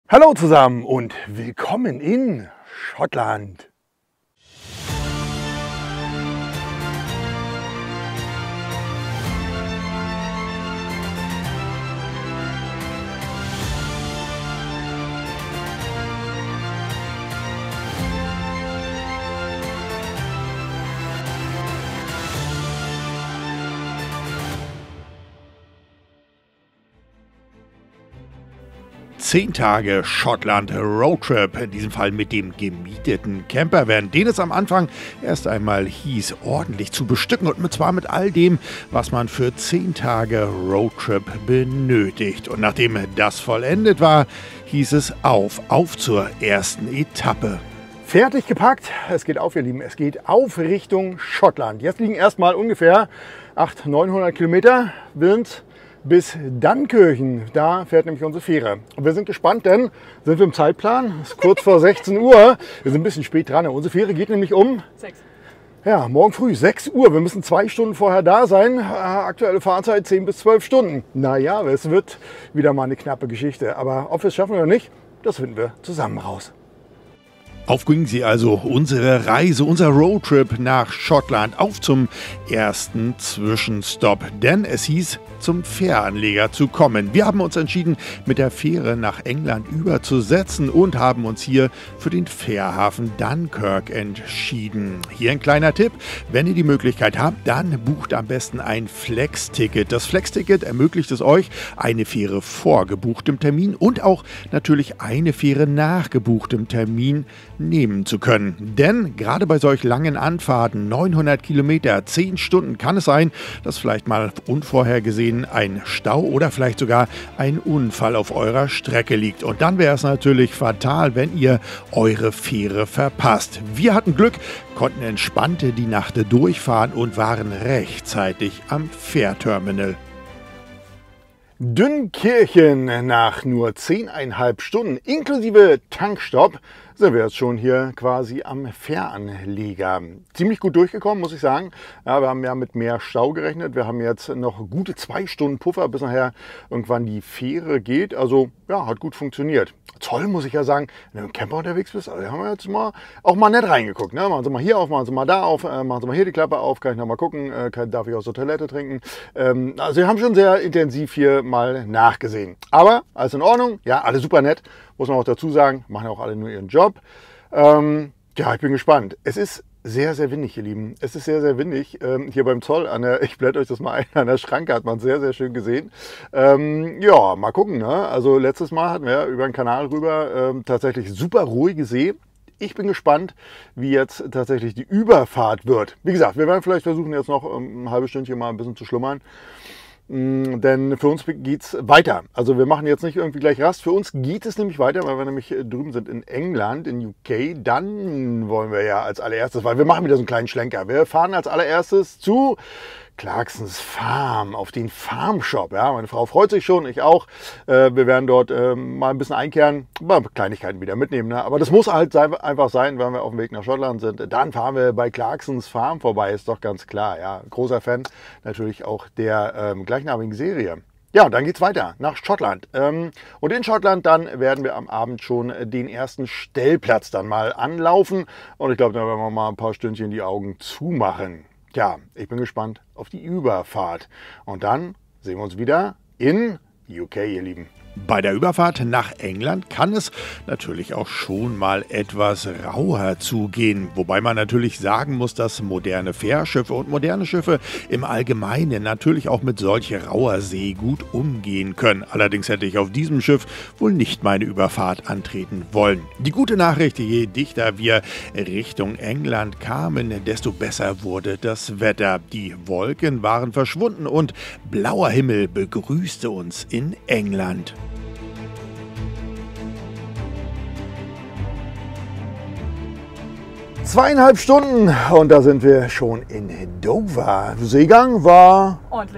Hallo zusammen und willkommen in Schottland. Zehn Tage Schottland Roadtrip, in diesem Fall mit dem gemieteten Campervan, den es am Anfang erst einmal hieß, ordentlich zu bestücken und zwar mit all dem, was man für 10 Tage Roadtrip benötigt. Und nachdem das vollendet war, hieß es auf zur ersten Etappe. Fertig gepackt, es geht auf ihr Lieben, es geht auf Richtung Schottland. Jetzt liegen erstmal ungefähr 800-900 Kilometer Wind bis Dunkirchen. Da fährt nämlich unsere Fähre. Und wir sind gespannt, denn sind wir im Zeitplan. Es ist kurz vor 16 Uhr. Wir sind ein bisschen spät dran. Unsere Fähre geht nämlich um 6. Ja, morgen früh 6 Uhr. Wir müssen 2 Stunden vorher da sein. Aktuelle Fahrzeit 10 bis 12 Stunden. Naja, es wird wieder mal eine knappe Geschichte. Aber ob wir es schaffen oder nicht, das finden wir zusammen raus. Auf ging sie also, unsere Reise, unser Roadtrip nach Schottland, auf zum ersten Zwischenstopp, denn es hieß, zum Fähranleger zu kommen. Wir haben uns entschieden, mit der Fähre nach England überzusetzen und haben uns hier für den Fährhafen Dunkirk entschieden. Hier ein kleiner Tipp, wenn ihr die Möglichkeit habt, dann bucht am besten ein Flex-Ticket. Das Flex-Ticket ermöglicht es euch, eine Fähre vor gebuchtem Termin und auch natürlich eine Fähre nach gebuchtem Termin nehmen zu können. Denn gerade bei solch langen Anfahrten, 900 Kilometer, 10 Stunden, kann es sein, dass vielleicht mal unvorhergesehen ein Stau oder vielleicht sogar ein Unfall auf eurer Strecke liegt. Und dann wäre es natürlich fatal, wenn ihr eure Fähre verpasst. Wir hatten Glück, konnten entspannt die Nacht durchfahren und waren rechtzeitig am Fährterminal. Dünkirchen, nach nur 10,5 Stunden inklusive Tankstopp sind wir jetzt schon hier quasi am Fähranleger. Ziemlich gut durchgekommen, muss ich sagen. Ja, wir haben ja mit mehr Stau gerechnet. Wir haben jetzt noch gute 2 Stunden Puffer, bis nachher irgendwann die Fähre geht. Also ja, hat gut funktioniert. Toll, muss ich ja sagen, wenn du im Camper unterwegs bist, also haben wir jetzt auch mal nett reingeguckt. Ne? Machen Sie mal hier auf, machen Sie mal da auf, machen Sie mal hier die Klappe auf, kann ich noch mal gucken, darf ich aus der Toilette trinken. Also wir haben schon sehr intensiv hier mal nachgesehen. Aber alles in Ordnung, ja, alle super nett, muss man auch dazu sagen, machen auch alle nur ihren Job. Ja, ich bin gespannt. Es ist sehr, sehr windig, ihr Lieben. Es ist sehr, sehr windig. Hier beim Zoll, ich blende euch das mal ein, an der Schranke hat man es sehr, sehr schön gesehen. Ja, mal gucken. Ne? Also letztes Mal hatten wir über den Kanal rüber tatsächlich super ruhige See. Ich bin gespannt, wie jetzt tatsächlich die Überfahrt wird. Wie gesagt, wir werden vielleicht versuchen, jetzt noch ein halbes Stündchen mal ein bisschen zu schlummern. Denn für uns geht es weiter. Also wir machen jetzt nicht irgendwie gleich Rast. Für uns geht es nämlich weiter, weil wir nämlich drüben sind in England, in UK. Dann wollen wir ja als allererstes, weil wir machen wieder so einen kleinen Schlenker. Wir fahren als allererstes zu Clarksons Farm, auf den Farmshop. Ja, meine Frau freut sich schon, ich auch. Wir werden dort mal ein bisschen einkehren, mal Kleinigkeiten wieder mitnehmen. Ne? Aber das muss halt einfach sein, wenn wir auf dem Weg nach Schottland sind. Dann fahren wir bei Clarksons Farm vorbei, ist doch ganz klar. Ja, großer Fan natürlich auch der gleichnamigen Serie. Ja, und dann geht's weiter nach Schottland. Und in Schottland dann werden wir am Abend schon den ersten Stellplatz dann mal anlaufen. Und ich glaube, da werden wir mal ein paar Stündchen die Augen zumachen. Ja, ich bin gespannt auf die Überfahrt. Und dann sehen wir uns wieder in UK, ihr Lieben. Bei der Überfahrt nach England kann es natürlich auch schon mal etwas rauer zugehen. Wobei man natürlich sagen muss, dass moderne Fährschiffe und moderne Schiffe im Allgemeinen natürlich auch mit solch rauer See gut umgehen können. Allerdings hätte ich auf diesem Schiff wohl nicht meine Überfahrt antreten wollen. Die gute Nachricht, je dichter wir Richtung England kamen, desto besser wurde das Wetter. Die Wolken waren verschwunden und blauer Himmel begrüßte uns in England. Zweieinhalb Stunden und da sind wir schon in Dover. Seegang war Ordentlich.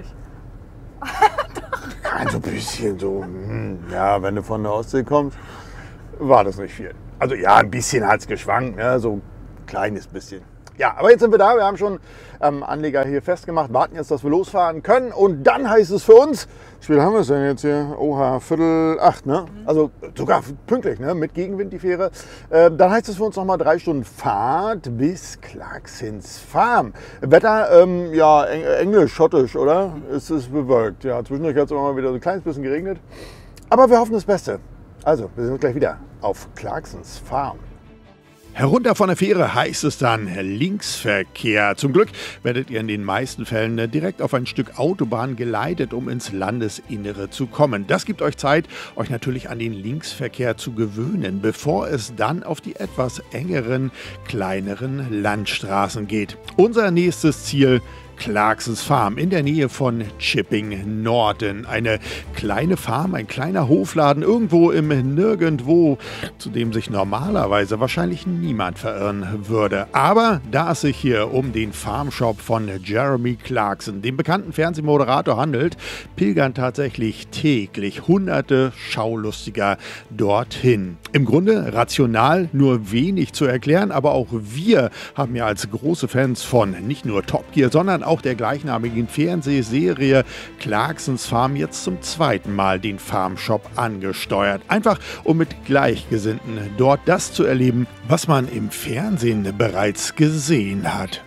ein so bisschen so, ja, wenn du von der Ostsee kommst, war das nicht viel. Also ja, ein bisschen hat es geschwankt, ne? So ein kleines bisschen. Ja, aber jetzt sind wir da. Wir haben schon Anleger hier festgemacht, warten jetzt, dass wir losfahren können. Und dann heißt es für uns, wie viel haben wir es denn jetzt hier? Oha, 7:45, ne? Also sogar pünktlich, ne? Mit Gegenwind die Fähre. Dann heißt es für uns nochmal 3 Stunden Fahrt bis Clarksons Farm. Wetter, ja, englisch, schottisch, oder? Es ist bewölkt. Ja, zwischendurch hat es immer mal wieder so ein kleines bisschen geregnet. Aber wir hoffen das Beste. Also, wir sind gleich wieder auf Clarksons Farm. Herunter von der Fähre heißt es dann Linksverkehr. Zum Glück werdet ihr in den meisten Fällen direkt auf ein Stück Autobahn geleitet, um ins Landesinnere zu kommen. Das gibt euch Zeit, euch natürlich an den Linksverkehr zu gewöhnen, bevor es dann auf die etwas engeren, kleineren Landstraßen geht. Unser nächstes Ziel: Clarksons Farm in der Nähe von Chipping Norton. Eine kleine Farm, ein kleiner Hofladen irgendwo im Nirgendwo, zu dem sich normalerweise wahrscheinlich niemand verirren würde. Aber da es sich hier um den Farmshop von Jeremy Clarkson, dem bekannten Fernsehmoderator, handelt, pilgern tatsächlich täglich hunderte Schaulustiger dorthin. Im Grunde rational, nur wenig zu erklären, aber auch wir haben ja als große Fans von nicht nur Top Gear, sondern auch der gleichnamigen Fernsehserie Clarksons Farm jetzt zum zweiten Mal den Farmshop angesteuert. Einfach um mit Gleichgesinnten dort das zu erleben, was man im Fernsehen bereits gesehen hat.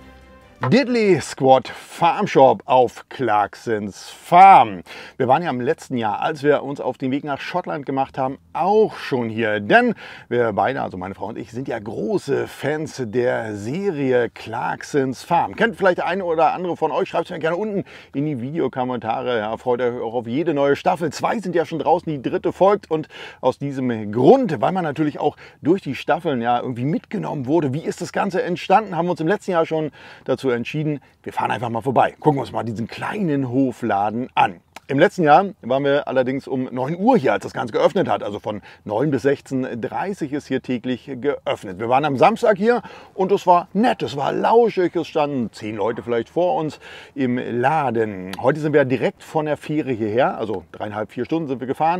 Diddley Squad Farmshop auf Clarksons Farm. Wir waren ja im letzten Jahr, als wir uns auf den Weg nach Schottland gemacht haben, auch schon hier. Denn wir beide, also meine Frau und ich, sind ja große Fans der Serie Clarksons Farm. Kennt vielleicht der eine oder andere von euch, schreibt es mir gerne unten in die Videokommentare. Ja, freut euch auch auf jede neue Staffel. 2 sind ja schon draußen, die 3. folgt. Und aus diesem Grund, weil man natürlich auch durch die Staffeln ja irgendwie mitgenommen wurde, wie ist das Ganze entstanden, haben wir uns im letzten Jahr schon dazu entschieden, wir fahren einfach mal vorbei. Gucken wir uns mal diesen kleinen Hofladen an. Im letzten Jahr waren wir allerdings um 9 Uhr hier, als das Ganze geöffnet hat. Also von 9 bis 16:30 ist hier täglich geöffnet. Wir waren am Samstag hier und es war nett, es war lauschig. Es standen 10 Leute vielleicht vor uns im Laden. Heute sind wir direkt von der Fähre hierher, also 3,5, 4 Stunden sind wir gefahren.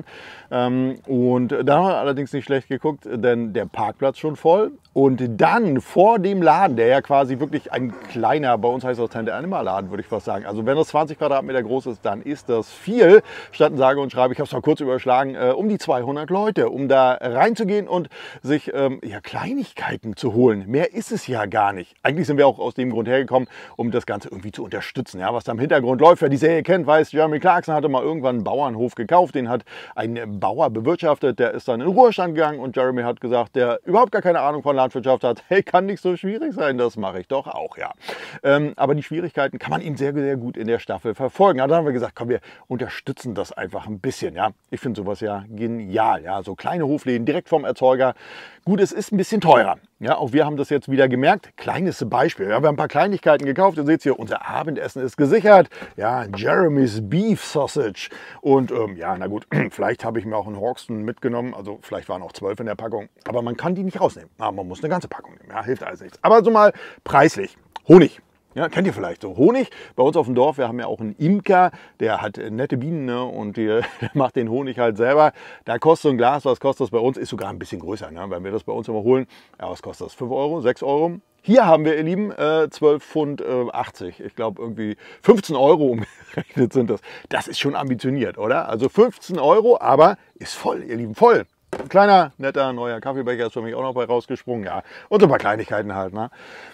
Und da haben wir allerdings nicht schlecht geguckt, denn der Parkplatz schon voll. Und dann vor dem Laden, der ja quasi wirklich ein kleiner, bei uns heißt das Tante Anima Laden, würde ich fast sagen. Also wenn das 20 Quadratmeter groß ist, dann ist das viel. Standen sage und schreibe, ich habe es mal kurz überschlagen, um die 200 Leute, um da reinzugehen und sich ja, Kleinigkeiten zu holen. Mehr ist es ja gar nicht. Eigentlich sind wir auch aus dem Grund hergekommen, um das Ganze irgendwie zu unterstützen. Ja, was da im Hintergrund läuft, wer die Serie kennt, weiß, Jeremy Clarkson hatte mal irgendwann einen Bauernhof gekauft. Den hat ein Bauer bewirtschaftet, der ist dann in den Ruhestand gegangen und Jeremy hat gesagt, der überhaupt gar keine Ahnung von Landwirtschaft hat, hey, kann nicht so schwierig sein, das mache ich doch auch, ja. Aber die Schwierigkeiten kann man ihm sehr, sehr gut in der Staffel verfolgen. Also haben wir gesagt, komm, wir unterstützen das einfach ein bisschen, ja. Ich finde sowas ja genial, ja. So kleine Hofläden direkt vom Erzeuger. Gut, es ist ein bisschen teurer. Ja, auch wir haben das jetzt wieder gemerkt. Kleines Beispiel. Ja, wir haben ein paar Kleinigkeiten gekauft. Ihr seht hier, unser Abendessen ist gesichert. Ja, Jeremy's Beef Sausage. Und ja, na gut, vielleicht habe ich mir auch einen Hoxton mitgenommen. Also vielleicht waren auch 12 in der Packung. Aber man kann die nicht rausnehmen. Aber man muss eine ganze Packung nehmen. Ja, hilft alles nichts. Aber so mal preislich. Honig. Ja, kennt ihr vielleicht so Honig? Bei uns auf dem Dorf, wir haben ja auch einen Imker, der hat nette Bienen, ne? Und der macht den Honig halt selber. Da kostet so ein Glas, was kostet das bei uns? Ist sogar ein bisschen größer, ne? Wenn wir das bei uns immer holen. Ja, was kostet das? 5 Euro, 6 Euro? Hier haben wir, ihr Lieben, 12,80 Pfund. Ich glaube irgendwie 15 Euro umgerechnet sind das. Das ist schon ambitioniert, oder? Also 15 Euro, aber ist voll, ihr Lieben, voll. Ein kleiner, netter, neuer Kaffeebecher ist für mich auch noch bei rausgesprungen. Ja, und so ein paar Kleinigkeiten halt, ne?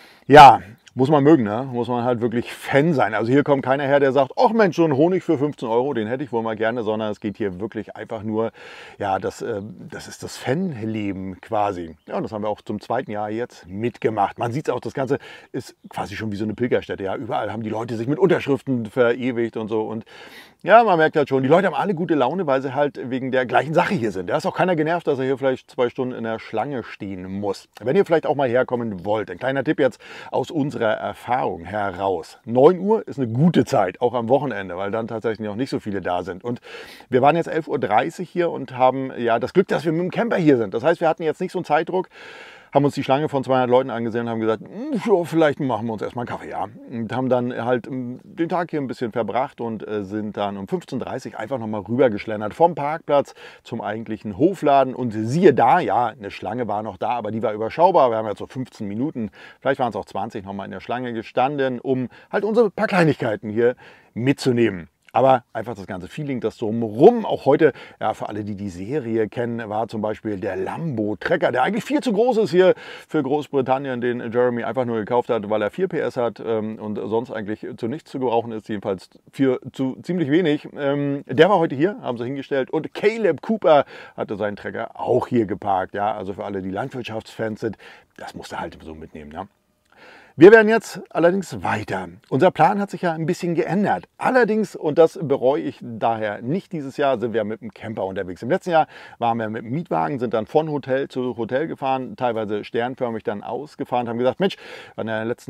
Ja, muss man mögen, ne? Muss man halt wirklich Fan sein. Also hier kommt keiner her, der sagt, ach Mensch, so ein Honig für 15 Euro, den hätte ich wohl mal gerne, sondern es geht hier wirklich einfach nur, ja, das ist das Fanleben quasi. Ja, und das haben wir auch zum 2. Jahr jetzt mitgemacht. Man sieht es auch, das Ganze ist quasi schon wie so eine Pilgerstätte. Ja, überall haben die Leute sich mit Unterschriften verewigt und so. Und ja, man merkt halt schon, die Leute haben alle gute Laune, weil sie halt wegen der gleichen Sache hier sind. Da ist auch keiner genervt, dass er hier vielleicht 2 Stunden in der Schlange stehen muss. Wenn ihr vielleicht auch mal herkommen wollt, ein kleiner Tipp jetzt aus unserer Erfahrung heraus. 9 Uhr ist eine gute Zeit, auch am Wochenende, weil dann tatsächlich auch nicht so viele da sind. Und wir waren jetzt 11:30 Uhr hier und haben ja das Glück, dass wir mit dem Camper hier sind. Das heißt, wir hatten jetzt nicht so einen Zeitdruck. haben uns die Schlange von 200 Leuten angesehen und haben gesagt, ja, vielleicht machen wir uns erstmal einen Kaffee, ja. Und haben dann halt den Tag hier ein bisschen verbracht und sind dann um 15:30 Uhr einfach nochmal rübergeschlendert vom Parkplatz zum eigentlichen Hofladen. Und siehe da, ja, eine Schlange war noch da, aber die war überschaubar. Wir haben jetzt so 15 Minuten, vielleicht waren es auch 20, nochmal in der Schlange gestanden, um halt unsere paar Kleinigkeiten hier mitzunehmen. Aber einfach das ganze Feeling, das drumherum, auch heute, ja, für alle, die die Serie kennen, war zum Beispiel der Lambo-Trecker, der eigentlich viel zu groß ist hier für Großbritannien, den Jeremy einfach nur gekauft hat, weil er 4 PS hat und sonst eigentlich zu nichts zu gebrauchen ist, jedenfalls für zu ziemlich wenig. Der war heute hier, haben sie hingestellt, und Caleb Cooper hatte seinen Trecker auch hier geparkt. Ja, also für alle, die Landwirtschaftsfans sind, das musst du halt so mitnehmen. Ja. Wir werden jetzt allerdings weiter. Unser Plan hat sich ja ein bisschen geändert. Allerdings, und das bereue ich daher nicht dieses Jahr, sind wir mit dem Camper unterwegs. Im letzten Jahr waren wir mit dem Mietwagen, sind dann von Hotel zu Hotel gefahren, teilweise sternförmig dann ausgefahren, haben gesagt, Mensch, im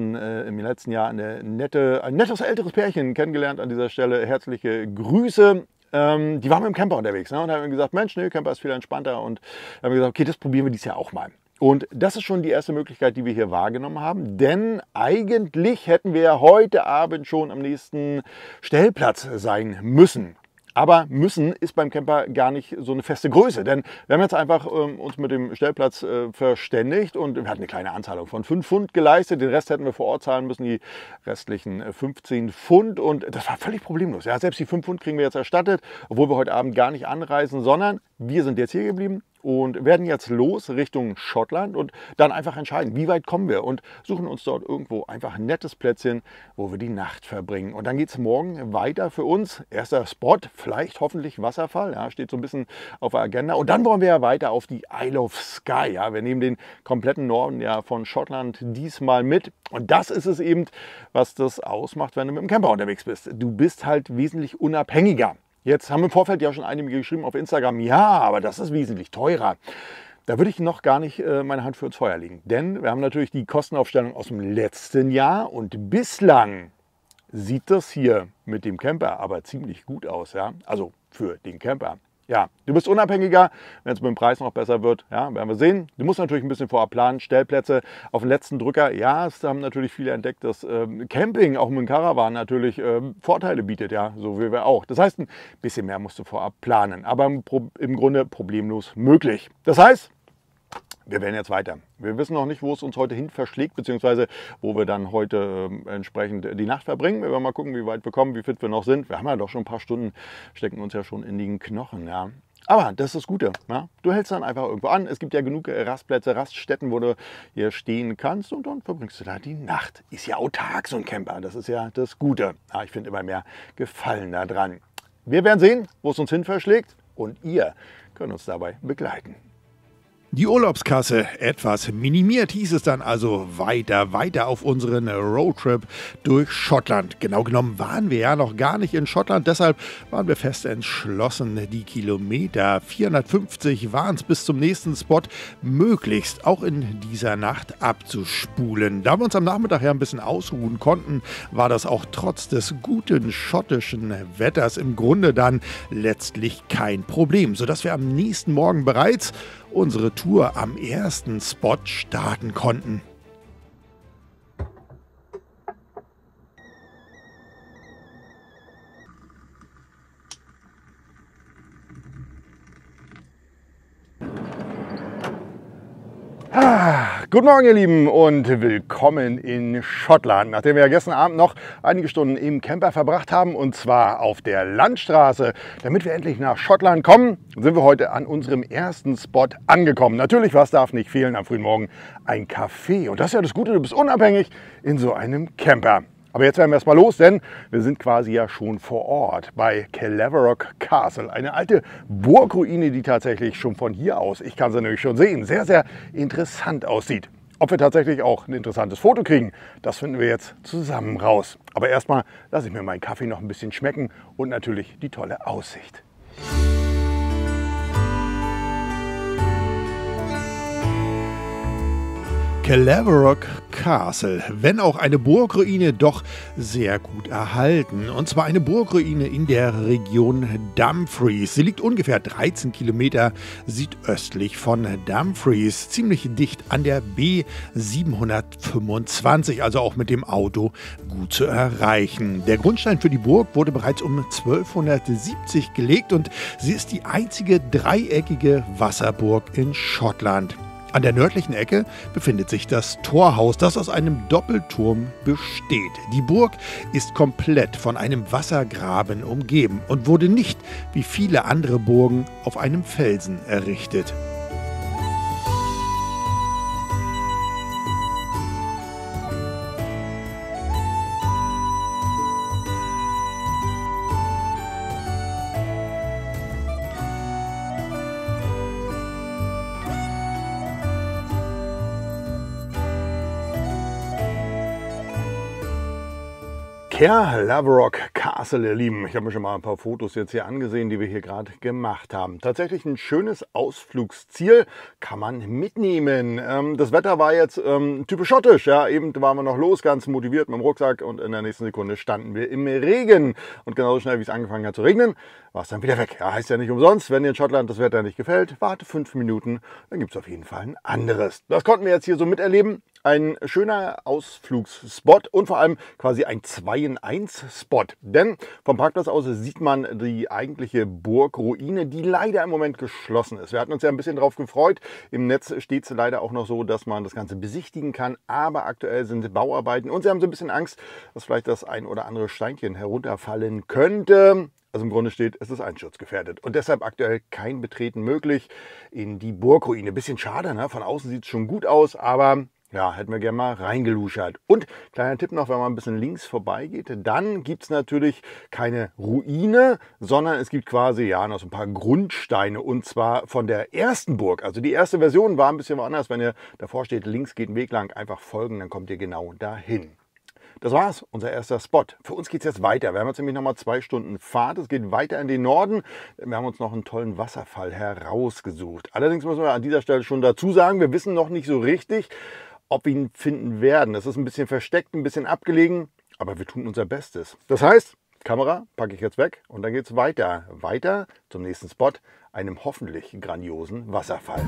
letzten Jahr ein nettes älteres Pärchen kennengelernt an dieser Stelle. Herzliche Grüße. Die waren mit dem Camper unterwegs, ne? Und haben gesagt, Mensch, nee, Camper ist viel entspannter. Und haben gesagt, okay, das probieren wir dieses Jahr auch mal. Und das ist schon die erste Möglichkeit, die wir hier wahrgenommen haben. Denn eigentlich hätten wir heute Abend schon am nächsten Stellplatz sein müssen. Aber müssen ist beim Camper gar nicht so eine feste Größe. Denn wir haben jetzt einfach uns mit dem Stellplatz verständigt und wir hatten eine kleine Anzahlung von 5 Pfund geleistet. Den Rest hätten wir vor Ort zahlen müssen, die restlichen 15 Pfund. Und das war völlig problemlos. Ja, selbst die 5 Pfund kriegen wir jetzt erstattet, obwohl wir heute Abend gar nicht anreisen, sondern wir sind jetzt hier geblieben und werden jetzt los Richtung Schottland und dann einfach entscheiden, wie weit kommen wir, und suchen uns dort irgendwo einfach ein nettes Plätzchen, wo wir die Nacht verbringen. Und dann geht es morgen weiter für uns. Erster Spot, vielleicht hoffentlich Wasserfall, ja, steht so ein bisschen auf der Agenda. Und dann wollen wir ja weiter auf die Isle of Skye. Ja. Wir nehmen den kompletten Norden ja von Schottland diesmal mit. Und das ist es eben, was das ausmacht, wenn du mit dem Camper unterwegs bist. Du bist halt wesentlich unabhängiger. Jetzt haben im Vorfeld ja schon einige geschrieben auf Instagram, ja, aber das ist wesentlich teurer. Da würde ich noch gar nicht meine Hand für ins Feuer legen. Denn wir haben natürlich die Kostenaufstellung aus dem letzten Jahr und bislang sieht das hier mit dem Camper aber ziemlich gut aus. Ja? Also für den Camper. Ja, du bist unabhängiger, wenn es mit dem Preis noch besser wird, ja, werden wir sehen. Du musst natürlich ein bisschen vorher planen, Stellplätze auf den letzten Drücker. Ja, es haben natürlich viele entdeckt, dass Camping auch mit dem Caravan natürlich Vorteile bietet, ja, so wie wir auch. Das heißt, ein bisschen mehr musst du vorab planen, aber im Grunde problemlos möglich. Das heißt, wir werden jetzt weiter. Wir wissen noch nicht, wo es uns heute hin verschlägt, beziehungsweise wo wir dann heute entsprechend die Nacht verbringen. Wir werden mal gucken, wie weit wir kommen, wie fit wir noch sind. Wir haben ja doch schon ein paar Stunden, stecken uns ja schon in den Knochen. Ja. Aber das ist das Gute. Ja. Du hältst dann einfach irgendwo an. Es gibt ja genug Rastplätze, Raststätten, wo du hier stehen kannst, und dann verbringst du da die Nacht. Ist ja autark, so ein Camper. Das ist ja das Gute. Ja, ich finde immer mehr Gefallen daran. Wir werden sehen, wo es uns hin verschlägt, und ihr könnt uns dabei begleiten. Die Urlaubskasse etwas minimiert, hieß es dann also weiter auf unseren Roadtrip durch Schottland. Genau genommen waren wir ja noch gar nicht in Schottland, deshalb waren wir fest entschlossen, die Kilometer 450 waren es bis zum nächsten Spot möglichst auch in dieser Nacht abzuspulen. Da wir uns am Nachmittag ja ein bisschen ausruhen konnten, war das auch trotz des guten schottischen Wetters im Grunde dann letztlich kein Problem, sodass wir am nächsten Morgen bereits unsere Tour am ersten Spot starten konnten. Guten Morgen, ihr Lieben, und willkommen in Schottland. Nachdem wir ja gestern Abend noch einige Stunden im Camper verbracht haben, und zwar auf der Landstraße, damit wir endlich nach Schottland kommen, sind wir heute an unserem ersten Spot angekommen. Natürlich, was darf nicht fehlen am frühen Morgen? Ein Café. Und das ist ja das Gute, du bist unabhängig in so einem Camper. Aber jetzt werden wir erstmal los, denn wir sind quasi ja schon vor Ort bei Caleverock Castle. Eine alte Burgruine, die tatsächlich schon von hier aus, ich kann sie nämlich schon sehen, sehr, sehr interessant aussieht. Ob wir tatsächlich auch ein interessantes Foto kriegen, das finden wir jetzt zusammen raus. Aber erstmal lasse ich mir meinen Kaffee noch ein bisschen schmecken und natürlich die tolle Aussicht. Calaverock Castle, wenn auch eine Burgruine, doch sehr gut erhalten. Und zwar eine Burgruine in der Region Dumfries. Sie liegt ungefähr 13 Kilometer südöstlich von Dumfries, ziemlich dicht an der B725, also auch mit dem Auto gut zu erreichen. Der Grundstein für die Burg wurde bereits um 1270 gelegt und sie ist die einzige dreieckige Wasserburg in Schottland. An der nördlichen Ecke befindet sich das Torhaus, das aus einem Doppelturm besteht. Die Burg ist komplett von einem Wassergraben umgeben und wurde nicht, wie viele andere Burgen, auf einem Felsen errichtet. Calaverock Castle, ihr Lieben. Ich habe mir schon mal ein paar Fotos jetzt hier angesehen, die wir hier gerade gemacht haben. Tatsächlich ein schönes Ausflugsziel, kann man mitnehmen. Das Wetter war jetzt typisch schottisch. Ja, eben waren wir noch los, ganz motiviert mit dem Rucksack und in der nächsten Sekunde standen wir im Regen. Und genauso schnell, wie es angefangen hat zu regnen, war es dann wieder weg. Ja, heißt ja nicht umsonst, wenn dir in Schottland das Wetter nicht gefällt, warte 5 Minuten, dann gibt es auf jeden Fall ein anderes. Das konnten wir jetzt hier so miterleben. Ein schöner Ausflugsspot und vor allem quasi ein 2-in-1-Spot. Denn vom Parkplatz aus sieht man die eigentliche Burgruine, die leider im Moment geschlossen ist. Wir hatten uns ja ein bisschen drauf gefreut. Im Netz steht es leider auch noch so, dass man das Ganze besichtigen kann. Aber aktuell sind Bauarbeiten und sie haben so ein bisschen Angst, dass vielleicht das ein oder andere Steinchen herunterfallen könnte. Also im Grunde steht, es ist einsturzgefährdet und deshalb aktuell kein Betreten möglich in die Burgruine. Bisschen schade, ne? Von außen sieht es schon gut aus, aber ja, hätten wir gerne mal reingeluschert. Und kleiner Tipp noch, wenn man ein bisschen links vorbeigeht, dann gibt es natürlich keine Ruine, sondern es gibt quasi ja noch so ein paar Grundsteine und zwar von der ersten Burg. Also die erste Version war ein bisschen woanders. Wenn ihr davor steht, links geht ein Weg lang, einfach folgen, dann kommt ihr genau dahin. Das war's, unser erster Spot. Für uns geht es jetzt weiter. Wir haben jetzt nämlich nochmal 2 Stunden Fahrt. Es geht weiter in den Norden. Wir haben uns noch einen tollen Wasserfall herausgesucht. Allerdings müssen wir an dieser Stelle schon dazu sagen, wir wissen noch nicht so richtig, ob wir ihn finden werden. Es ist ein bisschen versteckt, ein bisschen abgelegen, aber wir tun unser Bestes. Das heißt, Kamera packe ich jetzt weg und dann geht es weiter. Weiter zum nächsten Spot, einem hoffentlich grandiosen Wasserfall.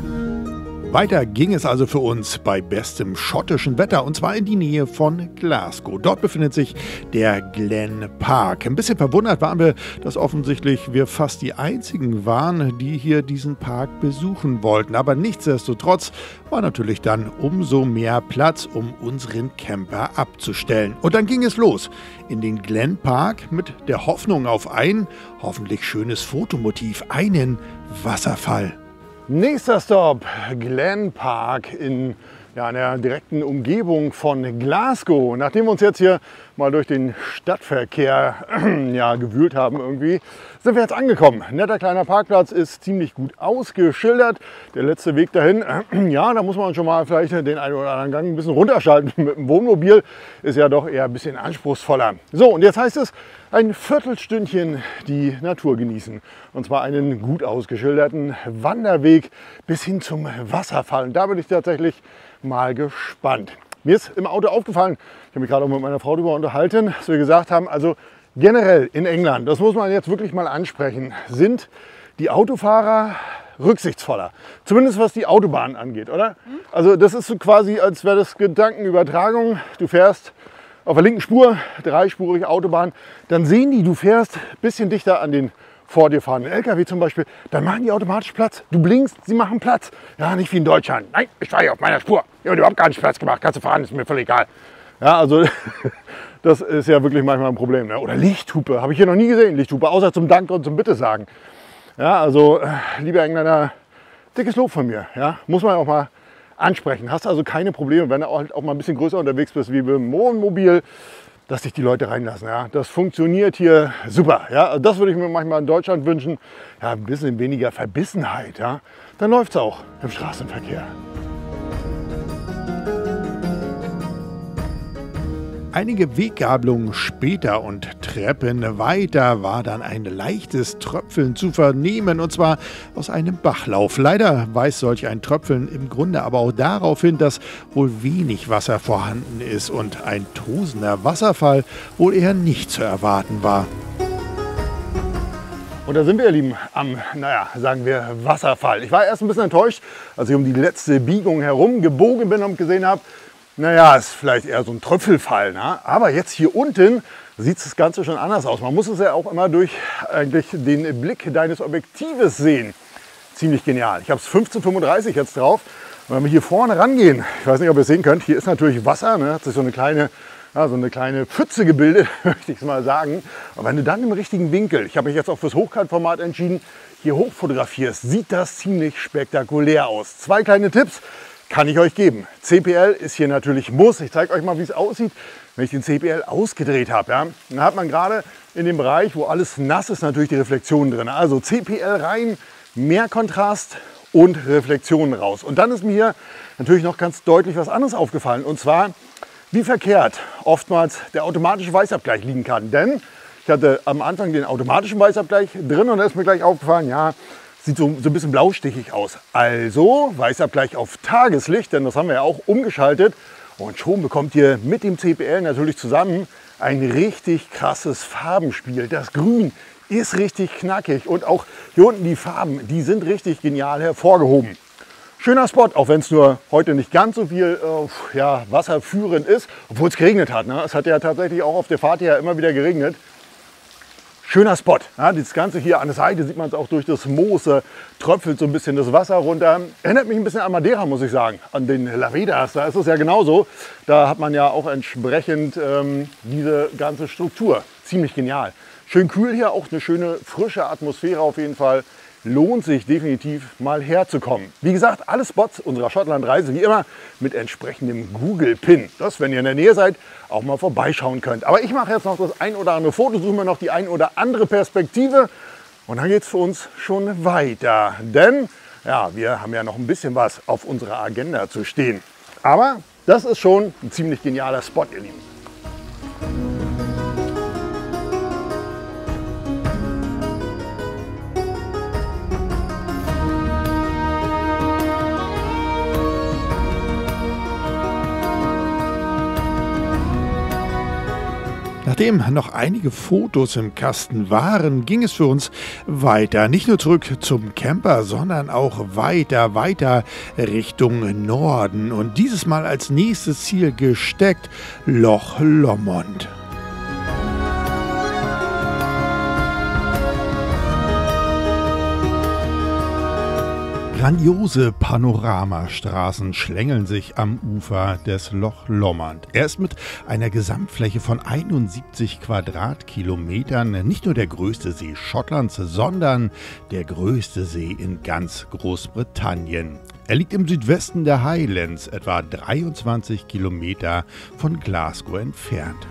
Weiter ging es also für uns bei bestem schottischen Wetter und zwar in die Nähe von Glasgow. Dort befindet sich der Glen Park. Ein bisschen verwundert waren wir, dass offensichtlich wir fast die einzigen waren, die hier diesen Park besuchen wollten. Aber nichtsdestotrotz war natürlich dann umso mehr Platz, um unseren Camper abzustellen. Und dann ging es los in den Glen Park mit der Hoffnung auf ein hoffentlich schönes Fotomotiv, einen Wasserfall. Nächster Stop, Glen Park in der direkten Umgebung von Glasgow. Nachdem wir uns jetzt hier mal durch den Stadtverkehr gewühlt haben irgendwie, sind wir jetzt angekommen. Netter kleiner Parkplatz, ist ziemlich gut ausgeschildert. Der letzte Weg dahin, da muss man schon mal vielleicht den einen oder anderen Gang ein bisschen runterschalten. Mit dem Wohnmobil ist ja doch eher ein bisschen anspruchsvoller. So, und jetzt heißt es, ein Viertelstündchen die Natur genießen. Und zwar einen gut ausgeschilderten Wanderweg bis hin zum Wasserfall. Und da bin ich tatsächlich mal gespannt. Mir ist im Auto aufgefallen, ich habe mich gerade auch mit meiner Frau darüber unterhalten, dass wir gesagt haben, also generell in England, das muss man jetzt wirklich mal ansprechen, sind die Autofahrer rücksichtsvoller. Zumindest was die Autobahn angeht, oder? Also das ist so quasi, als wäre das Gedankenübertragung. Du fährst auf der linken Spur, dreispurige Autobahn, dann sehen die, du fährst ein bisschen dichter an den vor dir fahrenden LKW zum Beispiel, dann machen die automatisch Platz. Du blinkst, sie machen Platz. Ja, nicht wie in Deutschland. Nein, ich fahre hier auf meiner Spur. Ich habe überhaupt gar nicht Platz gemacht. Kannst du fahren, ist mir völlig egal. Ja, also das ist ja wirklich manchmal ein Problem. Ne? Oder Lichthupe, habe ich hier noch nie gesehen, Lichthupe, außer zum Dank und zum Bitte sagen. Ja, also liebe Engländer, dickes Lob von mir. Ja? Muss man auch mal ansprechen. Hast also keine Probleme, wenn du auch mal ein bisschen größer unterwegs bist wie beim Wohnmobil, dass sich die Leute reinlassen. Ja? Das funktioniert hier super. Ja? Das würde ich mir manchmal in Deutschland wünschen. Ja, ein bisschen weniger Verbissenheit. Ja? Dann läuft es auch im Straßenverkehr. Einige Weggabelungen später und Treppen weiter war dann ein leichtes Tröpfeln zu vernehmen, und zwar aus einem Bachlauf. Leider weist solch ein Tröpfeln im Grunde aber auch darauf hin, dass wohl wenig Wasser vorhanden ist und ein tosender Wasserfall wohl eher nicht zu erwarten war. Und da sind wir, ihr Lieben, am, sagen wir, Wasserfall. Ich war erst ein bisschen enttäuscht, als ich um die letzte Biegung herum gebogen bin und gesehen habe, ist vielleicht eher so ein Tröpfelfall. Ne? Aber jetzt hier unten sieht das Ganze schon anders aus. Man muss es ja auch immer durch eigentlich den Blick deines Objektives sehen. Ziemlich genial. Ich habe es 15:35 jetzt drauf. Und wenn wir hier vorne rangehen, ich weiß nicht, ob ihr es sehen könnt, hier ist natürlich Wasser, ne? Hat sich so eine kleine Pfütze gebildet, möchte ich es mal sagen. Aber wenn du dann im richtigen Winkel, ich habe mich jetzt auch fürs Hochkantformat entschieden, hier hoch fotografierst, sieht das ziemlich spektakulär aus. 2 kleine Tipps kann ich euch geben. CPL ist hier natürlich Muss. Ich zeige euch mal, wie es aussieht, wenn ich den CPL ausgedreht habe. Ja. Dann hat man gerade in dem Bereich, wo alles nass ist, natürlich die Reflexion drin. Also CPL rein, mehr Kontrast und Reflexionen raus. Und dann ist mir hier natürlich noch ganz deutlich was anderes aufgefallen. Und zwar, wie verkehrt oftmals der automatische Weißabgleich liegen kann. Denn ich hatte am Anfang den automatischen Weißabgleich drin und da ist mir gleich aufgefallen, ja, sieht so ein bisschen blaustichig aus. Also Weißabgleich auf Tageslicht, denn das haben wir ja auch umgeschaltet. Und schon bekommt ihr mit dem CPL natürlich zusammen ein richtig krasses Farbenspiel. Das Grün ist richtig knackig und auch hier unten die Farben, die sind richtig genial hervorgehoben. Schöner Spot, auch wenn es nur heute nicht ganz so viel wasserführend ist, obwohl es geregnet hat. Ne? Es hat ja tatsächlich auch auf der Fahrt hier immer wieder geregnet. Schöner Spot. Ja, das Ganze hier an der Seite sieht man es auch durch das Moos, tröpfelt so ein bisschen das Wasser runter. Erinnert mich ein bisschen an Madeira, muss ich sagen, an den Lavedas. Da ist es ja genauso. Da hat man ja auch entsprechend diese ganze Struktur. Ziemlich genial. Schön kühl hier, auch eine schöne frische Atmosphäre auf jeden Fall. Lohnt sich definitiv mal herzukommen. Wie gesagt, alle Spots unserer Schottland-Reise wie immer mit entsprechendem Google-Pin. Das, wenn ihr in der Nähe seid, auch mal vorbeischauen könnt. Aber ich mache jetzt noch das ein oder andere Foto, suche mir noch die ein oder andere Perspektive und dann geht es für uns schon weiter. Denn ja, wir haben ja noch ein bisschen was auf unserer Agenda zu stehen. Aber das ist schon ein ziemlich genialer Spot, ihr Lieben. Nachdem noch einige Fotos im Kasten waren, ging es für uns weiter. Nicht nur zurück zum Camper, sondern auch weiter Richtung Norden. Und dieses Mal als nächstes Ziel gesteckt Loch Lomond. Grandiose Panoramastraßen schlängeln sich am Ufer des Loch Lomond. Er ist mit einer Gesamtfläche von 71 Quadratkilometern nicht nur der größte See Schottlands, sondern der größte See in ganz Großbritannien. Er liegt im Südwesten der Highlands, etwa 23 Kilometer von Glasgow entfernt.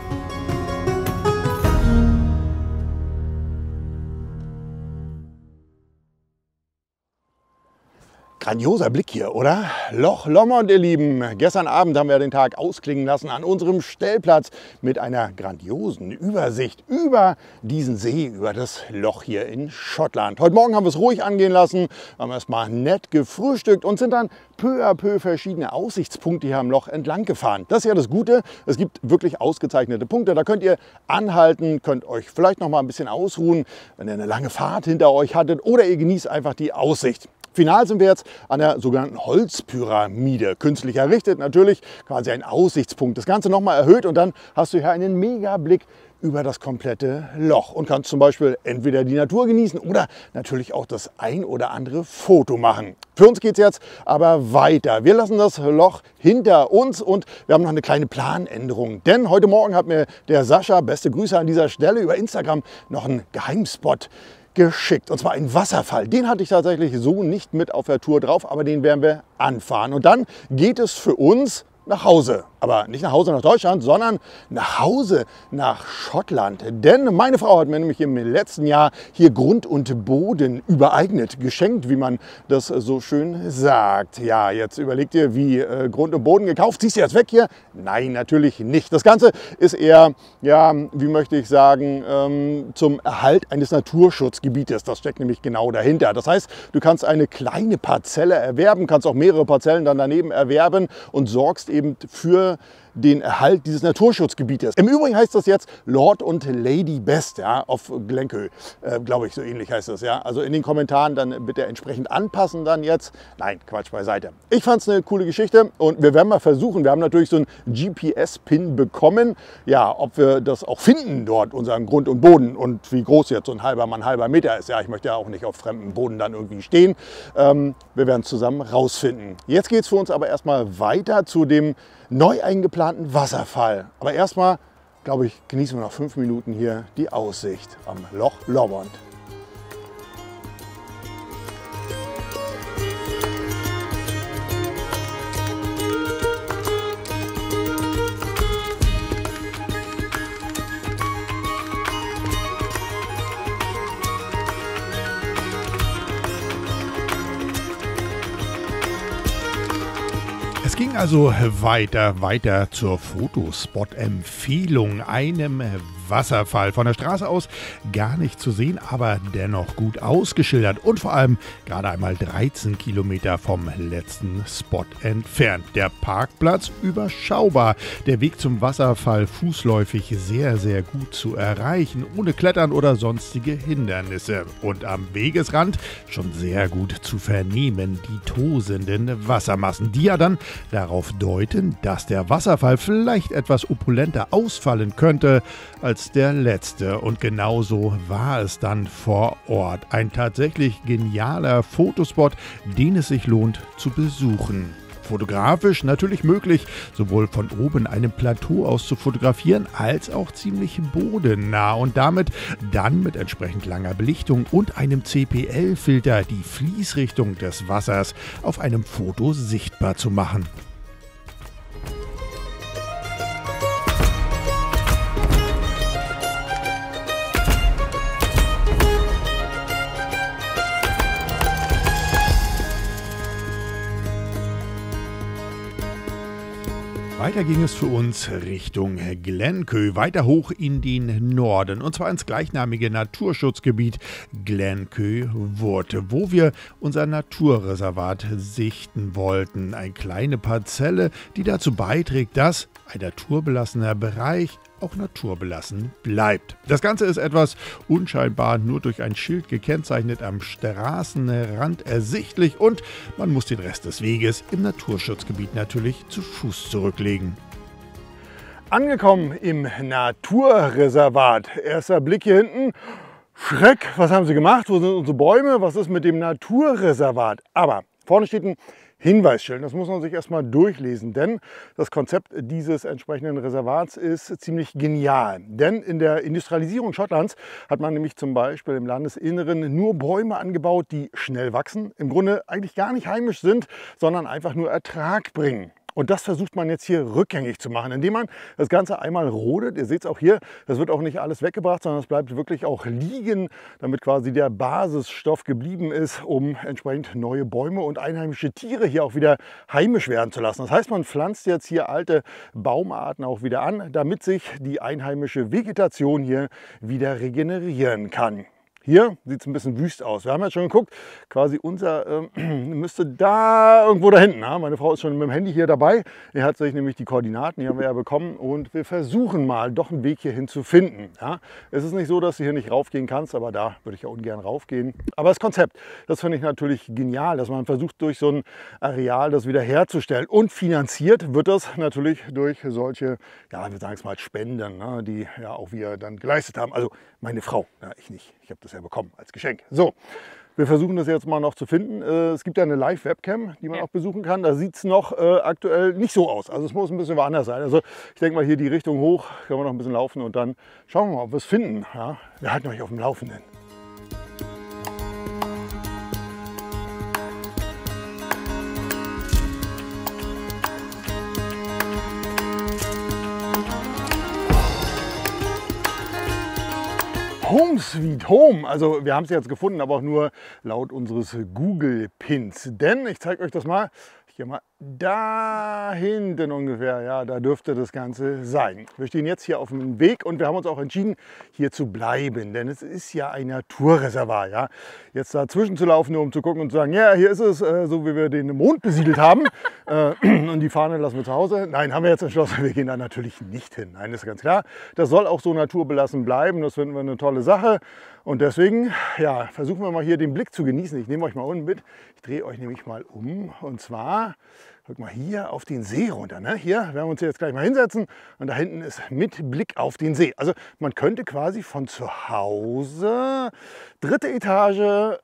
Grandioser Blick hier, oder? Loch Lomond, ihr Lieben. Gestern Abend haben wir den Tag ausklingen lassen an unserem Stellplatz mit einer grandiosen Übersicht über diesen See, über das Loch hier in Schottland. Heute Morgen haben wir es ruhig angehen lassen, haben erstmal nett gefrühstückt und sind dann peu à peu verschiedene Aussichtspunkte hier am Loch entlang gefahren. Das ist ja das Gute, es gibt wirklich ausgezeichnete Punkte. Da könnt ihr anhalten, könnt euch vielleicht noch mal ein bisschen ausruhen, wenn ihr eine lange Fahrt hinter euch hattet, oder ihr genießt einfach die Aussicht. Final sind wir jetzt an der sogenannten Holzpyramide. Künstlich errichtet, natürlich quasi ein Aussichtspunkt. Das Ganze nochmal erhöht und dann hast du hier einen Megablick über das komplette Loch und kannst zum Beispiel entweder die Natur genießen oder natürlich auch das ein oder andere Foto machen. Für uns geht es jetzt aber weiter. Wir lassen das Loch hinter uns und wir haben noch eine kleine Planänderung. Denn heute Morgen hat mir der Sascha, beste Grüße an dieser Stelle, über Instagram noch einen Geheimspot geschickt. Und zwar ein Wasserfall. Den hatte ich tatsächlich so nicht mit auf der Tour drauf, aber den werden wir anfahren. Und dann geht es für uns nach Hause. Aber nicht nach Hause nach Deutschland, sondern nach Hause nach Schottland. Denn meine Frau hat mir nämlich im letzten Jahr hier Grund und Boden übereignet, geschenkt, wie man das so schön sagt. Ja, jetzt überlegt ihr, wie Grund und Boden gekauft. Ziehst du jetzt weg hier? Nein, natürlich nicht. Das Ganze ist eher, ja, wie möchte ich sagen, zum Erhalt eines Naturschutzgebietes. Das steckt nämlich genau dahinter. Das heißt, du kannst eine kleine Parzelle erwerben, kannst auch mehrere Parzellen dann daneben erwerben und sorgst eben für den Erhalt dieses Naturschutzgebietes. Im Übrigen heißt das jetzt Lord und Lady Best, ja, auf Glencoe, glaube ich, so ähnlich heißt das, ja. Also in den Kommentaren dann bitte entsprechend anpassen dann jetzt. Nein, Quatsch beiseite. Ich fand es eine coole Geschichte und wir werden mal versuchen, wir haben natürlich so einen GPS-Pin bekommen, ja, ob wir das auch finden dort, unseren Grund und Boden und wie groß jetzt so ein halber Mann, halber Meter ist. Ja, ich möchte ja auch nicht auf fremdem Boden dann irgendwie stehen. Wir werden es zusammen rausfinden. Jetzt geht es für uns aber erstmal weiter zu dem neu eingeplanten Wasserfall. Aber erstmal, glaube ich, genießen wir noch 5 Minuten hier die Aussicht am Loch Lomond. Es ging also weiter zur Fotospot-Empfehlung, einem Wasserfall. Von der Straße aus gar nicht zu sehen, aber dennoch gut ausgeschildert und vor allem gerade einmal 13 Kilometer vom letzten Spot entfernt. Der Parkplatz überschaubar, der Weg zum Wasserfall fußläufig sehr, sehr gut zu erreichen, ohne Klettern oder sonstige Hindernisse. Und am Wegesrand schon sehr gut zu vernehmen, die tosenden Wassermassen, die ja dann darauf deuten, dass der Wasserfall vielleicht etwas opulenter ausfallen könnte als der letzte. Und genauso war es dann vor Ort. Ein tatsächlich genialer Fotospot, den es sich lohnt zu besuchen. Fotografisch natürlich möglich, sowohl von oben einem Plateau aus zu fotografieren, als auch ziemlich bodennah und damit dann mit entsprechend langer Belichtung und einem CPL-Filter die Fließrichtung des Wassers auf einem Foto sichtbar zu machen. Weiter ging es für uns Richtung Glencoe, weiter hoch in den Norden, und zwar ins gleichnamige Naturschutzgebiet Glencoe Wood, wo wir unser Naturreservat sichten wollten. Eine kleine Parzelle, die dazu beiträgt, dass ein naturbelassener Bereich auch naturbelassen bleibt. Das Ganze ist etwas unscheinbar nur durch ein Schild gekennzeichnet am Straßenrand ersichtlich und man muss den Rest des Weges im Naturschutzgebiet natürlich zu Fuß zurücklegen. Angekommen im Naturreservat. Erster Blick hier hinten. Schreck, was haben sie gemacht? Wo sind unsere Bäume? Was ist mit dem Naturreservat? Aber vorne steht ein Hinweisschild. Das muss man sich erstmal durchlesen, denn das Konzept dieses entsprechenden Reservats ist ziemlich genial. Denn in der Industrialisierung Schottlands hat man nämlich zum Beispiel im Landesinneren nur Bäume angebaut, die schnell wachsen, im Grunde eigentlich gar nicht heimisch sind, sondern einfach nur Ertrag bringen. Und das versucht man jetzt hier rückgängig zu machen, indem man das Ganze einmal rodet. Ihr seht es auch hier, das wird auch nicht alles weggebracht, sondern es bleibt wirklich auch liegen, damit quasi der Basisstoff geblieben ist, um entsprechend neue Bäume und einheimische Tiere hier auch wieder heimisch werden zu lassen. Das heißt, man pflanzt jetzt hier alte Baumarten auch wieder an, damit sich die einheimische Vegetation hier wieder regenerieren kann. Hier sieht es ein bisschen wüst aus. Wir haben ja schon geguckt, quasi unser müsste da irgendwo da hinten. Ja? Meine Frau ist schon mit dem Handy hier dabei. Er hat sich nämlich die Koordinaten, die haben wir ja bekommen. Und wir versuchen mal, doch einen Weg hierhin zu finden. Ja? Es ist nicht so, dass du hier nicht raufgehen kannst, aber da würde ich ja ungern raufgehen. Aber das Konzept, das finde ich natürlich genial, dass man versucht, durch so ein Areal das wieder herzustellen. Und finanziert wird das natürlich durch solche, ja, wir sagen es mal Spenden, ne? Die ja auch wir dann geleistet haben. Also meine Frau, ja, ich nicht. Ich habe das ja bekommen als Geschenk. So, wir versuchen das jetzt mal noch zu finden. Es gibt ja eine Live-Webcam, die man auch besuchen kann. Da sieht es noch aktuell nicht so aus. Also es muss ein bisschen woanders sein. Also ich denke mal hier die Richtung hoch, können wir noch ein bisschen laufen und dann schauen wir mal, ob wir es finden. Ja, wir halten euch auf dem Laufenden. Home Sweet Home. Also wir haben es jetzt gefunden, aber auch nur laut unseres Google Pins. Denn ich zeige euch das mal. Ich gehe mal da hinten ungefähr, ja, da dürfte das Ganze sein. Wir stehen jetzt hier auf dem Weg und wir haben uns auch entschieden, hier zu bleiben, denn es ist ja ein Naturreservat. Ja. Jetzt dazwischen zu laufen, nur um zu gucken und zu sagen, ja, hier ist es, so wie wir den Mond besiedelt haben und die Fahne lassen wir zu Hause. Nein, haben wir jetzt entschlossen, wir gehen da natürlich nicht hin. Nein, ist ganz klar. Das soll auch so naturbelassen bleiben, das finden wir eine tolle Sache. Und deswegen, ja, versuchen wir mal hier den Blick zu genießen. Ich nehme euch mal unten mit. Ich drehe euch nämlich mal um und zwar, guck mal hier auf den See runter. Ne? Hier werden wir uns jetzt gleich mal hinsetzen und da hinten ist mit Blick auf den See. Also man könnte quasi von zu Hause, 3. Etage,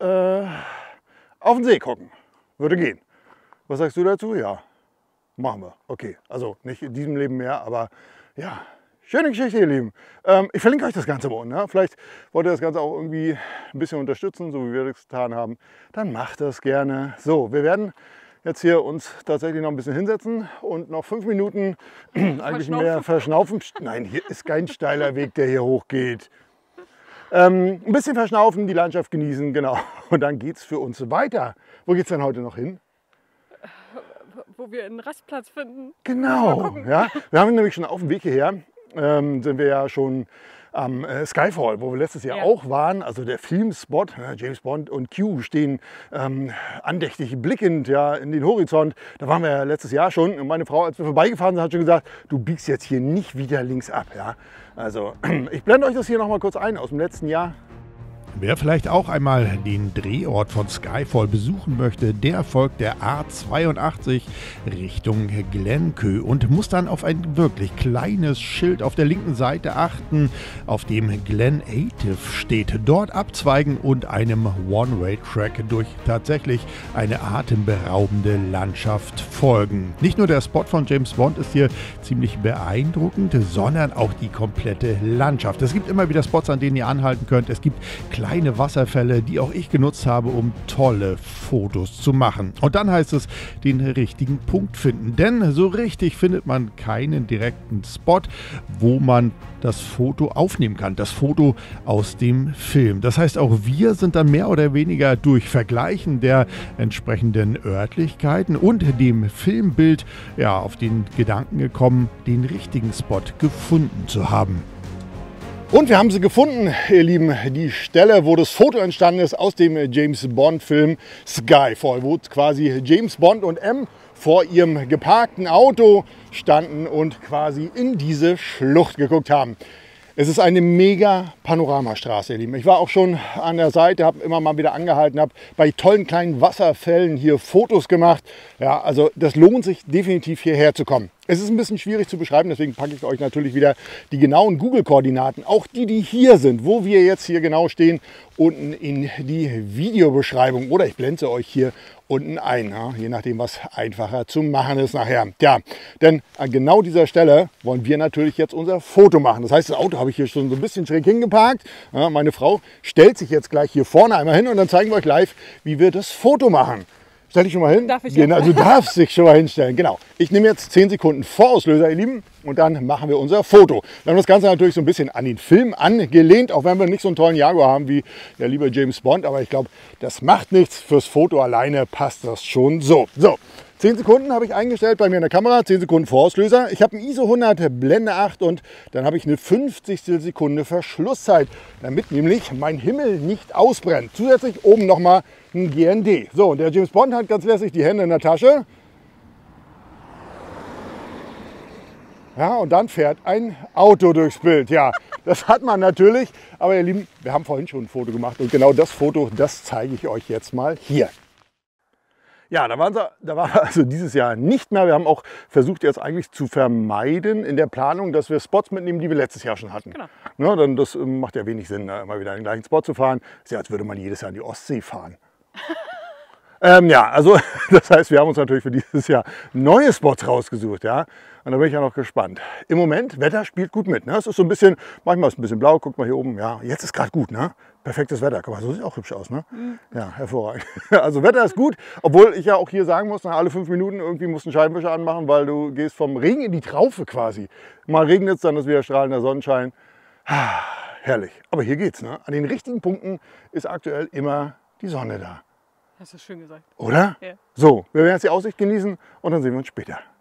auf den See gucken. Würde gehen. Was sagst du dazu? Ja, machen wir. Okay, also nicht in diesem Leben mehr, aber ja. Schöne Geschichte, ihr Lieben. Ich verlinke euch das Ganze mal unten. Ne? Vielleicht wollt ihr das Ganze auch irgendwie ein bisschen unterstützen, so wie wir das getan haben. Dann macht das gerne. So, wir werden jetzt hier uns tatsächlich noch ein bisschen hinsetzen und noch 5 Minuten eigentlich mehr verschnaufen. Nein, hier ist kein steiler Weg, der hier hochgeht. Ein bisschen verschnaufen, die Landschaft genießen, genau. Und dann geht es für uns weiter. Wo geht es denn heute noch hin? Wo wir einen Rastplatz finden. Genau, ja. Wir haben nämlich schon auf dem Weg hierher. Sind wir ja schon am Skyfall, wo wir letztes Jahr auch waren. Also der Filmspot, James Bond und Q stehen andächtig blickend ja, in den Horizont. Da waren wir ja letztes Jahr schon. Und meine Frau, als wir vorbeigefahren sind, hat schon gesagt, du biegst jetzt hier nicht wieder links ab. Ja? Also ich blende euch das hier noch mal kurz ein aus dem letzten Jahr. Wer vielleicht auch einmal den Drehort von Skyfall besuchen möchte, der folgt der A82 Richtung Glencoe und muss dann auf ein wirklich kleines Schild auf der linken Seite achten, auf dem Glenative steht. Dort abzweigen und einem One-Way-Track durch tatsächlich eine atemberaubende Landschaft folgen. Nicht nur der Spot von James Bond ist hier ziemlich beeindruckend, sondern auch die komplette Landschaft. Es gibt immer wieder Spots, an denen ihr anhalten könnt. Es gibt kleine Wasserfälle, die auch ich genutzt habe, um tolle Fotos zu machen. Und dann heißt es, den richtigen Punkt finden. Denn so richtig findet man keinen direkten Spot, wo man das Foto aufnehmen kann. Das Foto aus dem Film. Das heißt, auch wir sind dann mehr oder weniger durch Vergleichen der entsprechenden Örtlichkeiten und dem Filmbild ja, auf den Gedanken gekommen, den richtigen Spot gefunden zu haben. Und wir haben sie gefunden, ihr Lieben, die Stelle, wo das Foto entstanden ist aus dem James Bond Film Skyfall, wo quasi James Bond und M vor ihrem geparkten Auto standen und quasi in diese Schlucht geguckt haben. Es ist eine mega Panoramastraße, ihr Lieben. Ich war auch schon an der Seite, habe immer mal wieder angehalten, habe bei tollen kleinen Wasserfällen hier Fotos gemacht. Ja, also das lohnt sich definitiv hierher zu kommen. Es ist ein bisschen schwierig zu beschreiben, deswegen packe ich euch natürlich wieder die genauen Google-Koordinaten, auch die hier sind, wo wir jetzt hier genau stehen, unten in die Videobeschreibung. Oder ich blende sie euch hier unten ein, ja, je nachdem, was einfacher zu machen ist nachher. Ja, denn an genau dieser Stelle wollen wir natürlich jetzt unser Foto machen. Das heißt, das Auto habe ich hier schon so ein bisschen schräg hingeparkt. Ja, meine Frau stellt sich jetzt gleich hier vorne einmal hin und dann zeigen wir euch live, wie wir das Foto machen. Stell dich schon mal hin. Darf ich genau, du darfst dich schon mal hinstellen. Genau. Ich nehme jetzt 10 Sekunden Vorauslöser, ihr Lieben, und dann machen wir unser Foto. Wir haben das Ganze natürlich so ein bisschen an den Film angelehnt, auch wenn wir nicht so einen tollen Jaguar haben wie der liebe James Bond. Aber ich glaube, das macht nichts. Fürs Foto alleine passt das schon so. So, 10 Sekunden habe ich eingestellt bei mir in der Kamera, 10 Sekunden Vorauslöser. Ich habe einen ISO 100 Blende 8 und dann habe ich eine 50. Sekunde Verschlusszeit, damit nämlich mein Himmel nicht ausbrennt. Zusätzlich oben nochmal ein GND. So, und der James Bond hat ganz lässig die Hände in der Tasche. Ja, und dann fährt ein Auto durchs Bild. Ja, das hat man natürlich. Aber ihr Lieben, wir haben vorhin schon ein Foto gemacht und genau das Foto, das zeige ich euch jetzt mal hier. Ja, da waren wir also dieses Jahr nicht mehr. Wir haben auch versucht, jetzt eigentlich zu vermeiden in der Planung, dass wir Spots mitnehmen, die wir letztes Jahr schon hatten. Genau. Ja, dann, das macht ja wenig Sinn, immer wieder den gleichen Spot zu fahren. Ist ja, als würde man jedes Jahr in die Ostsee fahren. Ja, also das heißt, wir haben uns natürlich für dieses Jahr neue Spots rausgesucht. Ja? Und da bin ich ja noch gespannt. Im Moment, Wetter spielt gut mit. Ne? Es ist so ein bisschen, manchmal ist es ein bisschen blau, guck mal hier oben. Ja, jetzt ist gerade gut, ne? Perfektes Wetter. Guck mal, so sieht auch hübsch aus, ne? Mhm. Ja, hervorragend. Also Wetter ist gut, obwohl ich ja auch hier sagen muss, nach alle 5 Minuten irgendwie musst du einen Scheibenwischer anmachen, weil du gehst vom Regen in die Traufe quasi. Mal regnet es, dann ist wieder strahlender Sonnenschein. herrlich. Aber hier geht's, ne? An den richtigen Punkten ist aktuell immer die Sonne da. Hast du schön gesagt. Oder? Ja. So, wir werden jetzt die Aussicht genießen und dann sehen wir uns später.